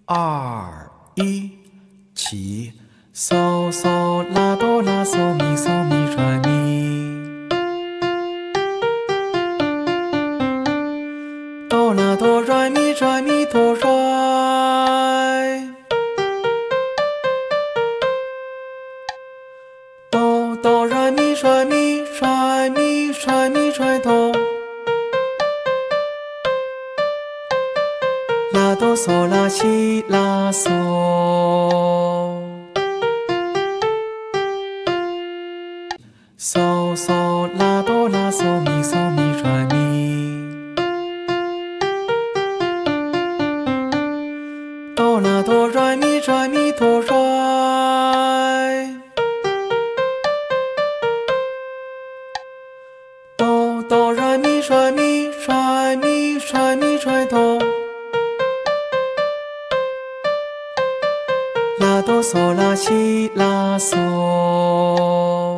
二一起，嗦嗦拉哆啦嗦咪来咪，哆啦哆来咪哆来，哆来咪来哆，拉哆嗦拉西拉嗦。嗦嗦拉哆啦嗦咪来咪，哆啦哆来咪哆来，哆来咪哆，拉哆嗦拉西拉嗦。